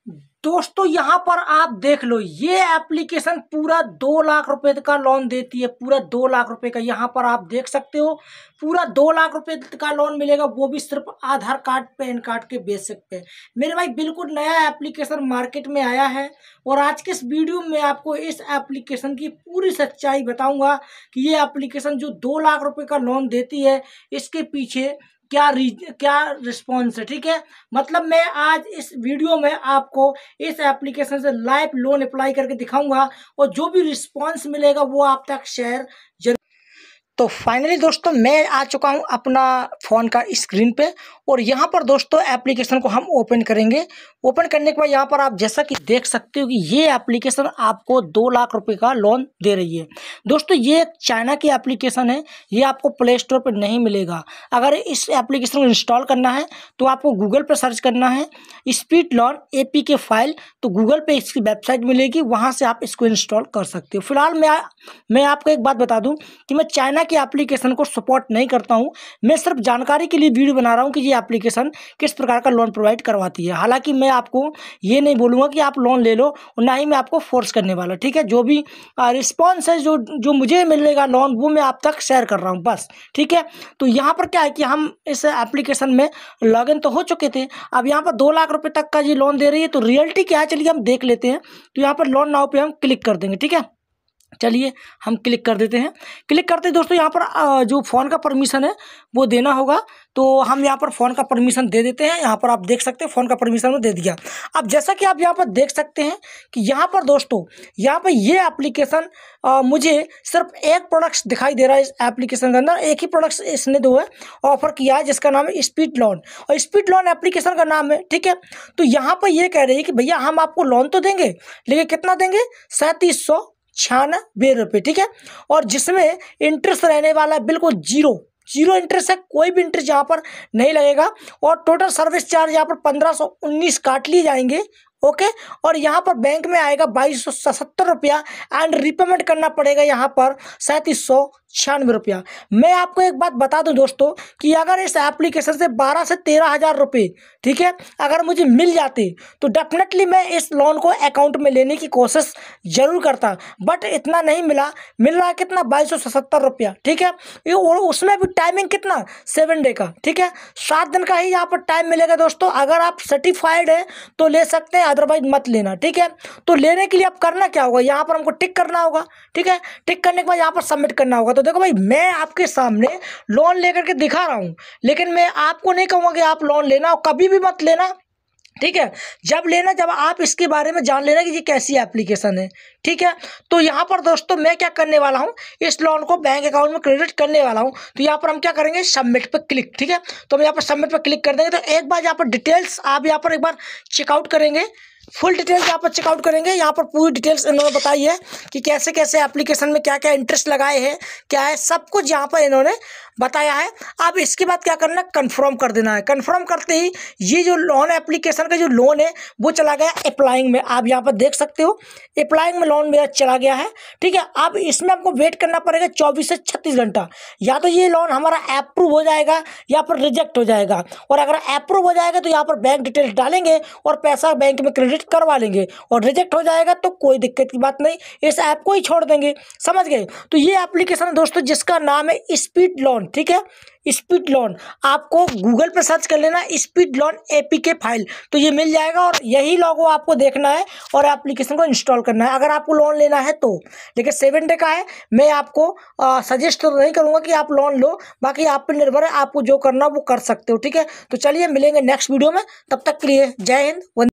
दोस्तों यहाँ पर आप देख लो, ये एप्लीकेशन पूरा 2 लाख रुपए का लोन देती है, पूरा 2 लाख रुपए का। यहाँ पर आप देख सकते हो पूरा 2 लाख रुपए का लोन मिलेगा, वो भी सिर्फ आधार कार्ड पैन कार्ड के बेसिस पे। मेरे भाई बिल्कुल नया एप्लीकेशन मार्केट में आया है और आज के इस वीडियो में आपको इस एप्लीकेशन की पूरी सच्चाई बताऊंगा कि ये एप्लीकेशन जो 2 लाख रुपए का लोन देती है इसके पीछे क्या रिस्पॉन्स है। ठीक है, मतलब मैं आज इस वीडियो में आपको इस एप्लीकेशन से लाइव लोन अप्लाई करके दिखाऊंगा और जो भी रिस्पॉन्स मिलेगा वो आप तक शेयर जरूर। तो फाइनली दोस्तों मैं आ चुका हूं अपना फ़ोन का स्क्रीन पे और यहाँ पर दोस्तों एप्लीकेशन को हम ओपन करेंगे। ओपन करने के बाद यहाँ पर आप जैसा कि देख सकते हो कि ये एप्लीकेशन आपको 2 लाख रुपए का लोन दे रही है। दोस्तों ये एक चाइना की एप्लीकेशन है, ये आपको प्ले स्टोर पर नहीं मिलेगा। अगर इस एप्लीकेशन को इंस्टॉल करना है तो आपको गूगल पर सर्च करना है स्पीड लोन APK फाइल, तो गूगल पे इसकी वेबसाइट मिलेगी, वहाँ से आप इसको इंस्टॉल कर सकते हो। फिलहाल मैं आपको एक बात बता दूँ कि मैं चाइना की एप्लीकेशन को सपोर्ट नहीं करता हूं, मैं सिर्फ जानकारी के लिए वीडियो बना रहा हूं कि ये एप्लीकेशन किस प्रकार का लोन प्रोवाइड करवाती है। हालांकि मैं आपको ये नहीं बोलूंगा कि आप लोन ले लो और ना ही मैं आपको फोर्स करने वाला। ठीक है, जो भी रिस्पॉन्स है जो मुझे मिलेगा लोन वो मैं आप तक शेयर कर रहा हूं बस। ठीक है, तो यहाँ पर क्या है कि हम इस एप्लीकेशन में लॉगिन तो हो चुके थे, अब यहाँ पर 2 लाख रुपए तक का ये लोन दे रही है। तो रियलिटी क्या है चलिए हम देख लेते हैं। तो यहाँ पर लोन नाउ पे हम क्लिक कर देंगे। ठीक है, चलिए हम क्लिक कर देते हैं। क्लिक करते हैं दोस्तों यहाँ पर जो फ़ोन का परमिशन है वो देना होगा, तो हम यहाँ पर फ़ोन का परमिशन दे देते हैं। यहाँ पर आप देख सकते हैं फ़ोन का परमिशन में दे दिया। अब जैसा कि आप यहाँ पर देख सकते हैं कि यहाँ पर दोस्तों यहाँ पर ये एप्लीकेशन मुझे सिर्फ एक प्रोडक्ट्स दिखाई दे रहा है। इस एप्लीकेशन के अंदर एक ही प्रोडक्ट्स इसने दो है ऑफर किया है जिसका नाम है स्पीड लोन, और स्पीड लोन एप्लीकेशन का नाम है। ठीक है, तो यहाँ पर ये कह रही है कि भैया हम आपको लोन तो देंगे लेकिन कितना देंगे, 3796 रुपये। ठीक है, और जिसमें इंटरेस्ट रहने वाला है बिल्कुल जीरो इंटरेस्ट है, कोई भी इंटरेस्ट यहाँ पर नहीं लगेगा और टोटल सर्विस चार्ज यहाँ पर 1519 काट लिए जाएंगे। ओके, और यहाँ पर बैंक में आएगा 2277 रुपया एंड रिपेमेंट करना पड़ेगा यहाँ पर 3796 रुपया। मैं आपको एक बात बता दूं दोस्तों कि अगर इस एप्लीकेशन से 12 से 13 हज़ार रुपये, ठीक है, अगर मुझे मिल जाते तो डेफिनेटली मैं इस लोन को अकाउंट में लेने की कोशिश जरूर करता, बट इतना नहीं मिला। मिल रहा है कितना, 2277 रुपया। ठीक है, और उसमें भी टाइमिंग कितना, 7 डे का। ठीक है, 7 दिन का ही यहाँ पर टाइम मिलेगा दोस्तों। अगर आप सर्टिफाइड है तो ले सकते हैं, अदरवाइज मत लेना। ठीक है, तो लेने के लिए अब करना क्या होगा, यहाँ पर हमको टिक करना होगा। ठीक है, टिक करने के बाद यहाँ पर सबमिट करना होगा। तो देखो भाई मैं आपके सामने लोन लेकर के दिखा रहा हूँ, लेकिन मैं आपको नहीं कहूँगा कि आप लोन लेना और कभी भी मत लेना। ठीक है, जब लेना जब आप इसके बारे में जान लेना कि ये कैसी एप्लीकेशन है। ठीक है, तो यहाँ पर दोस्तों मैं क्या करने वाला हूँ, इस लोन को बैंक अकाउंट में क्रेडिट करने वाला हूँ। तो यहाँ पर हम क्या करेंगे, सबमिट पे क्लिक। ठीक है, तो हम यहाँ पर सबमिट पे क्लिक कर देंगे। तो एक बार यहाँ पर डिटेल्स आप यहाँ पर एक बार चेकआउट करेंगे, फुल डिटेल्स यहाँ पर चेकआउट करेंगे। यहाँ पर पूरी डिटेल्स इन्होंने बताई है कि कैसे कैसे एप्लीकेशन में क्या क्या इंटरेस्ट लगाए हैं, क्या है, सब कुछ यहाँ पर इन्होंने बताया है। अब इसके बाद क्या करना है, कंफर्म कर देना है। कंफर्म करते ही ये जो लोन एप्लीकेशन का जो लोन है वो चला गया अप्लाइंग में। आप यहाँ पर देख सकते हो अप्लाइंग में लोन मेरा चला गया है। ठीक है, अब इसमें आपको वेट करना पड़ेगा 24 से 36 घंटा। या तो ये लोन हमारा अप्रूव हो जाएगा या फिर रिजेक्ट हो जाएगा, और अगर अप्रूव हो जाएगा तो यहाँ पर बैंक डिटेल्स डालेंगे और पैसा बैंक में क्रेडिट करवा लेंगे, और रिजेक्ट हो जाएगा तो कोई दिक्कत की बात नहीं, इस ऐप को ही छोड़ देंगे। समझ गए। तो ये एप्लीकेशन है दोस्तों जिसका नाम है स्पीड लोन। ठीक है, स्पीड लोन आपको गूगल पे सर्च कर लेना स्पीड लोन APK फाइल, तो ये मिल जाएगा और यही लोगो आपको देखना है और एप्लीकेशन को इंस्टॉल करना है अगर आपको लोन लेना है तो। लेकिन 7 डे का है, मैं आपको सजेस्ट तो नहीं करूंगा कि आप लोन लो, बाकी आप पर निर्भर है, आपको जो करना वो कर सकते हो। ठीक है, तो चलिए मिलेंगे नेक्स्ट वीडियो में, तब तक के लिए जय हिंद।